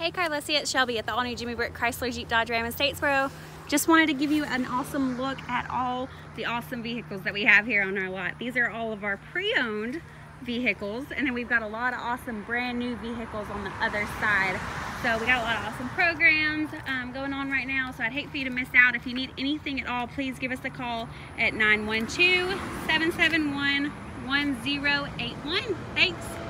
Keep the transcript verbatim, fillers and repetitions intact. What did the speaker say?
Hey Karlessia, it's Shelby at the all-new Jimmy Britt Chrysler Jeep Dodge Ram in Statesboro. Just wanted to give you an awesome look at all the awesome vehicles that we have here on our lot. These are all of our pre-owned vehicles, and then we've got a lot of awesome brand new vehicles on the other side. So we got a lot of awesome programs um, going on right now, so I'd hate for you to miss out. If you need anything at all, please give us a call at nine one two, seven seven one, one zero eight one. Thanks.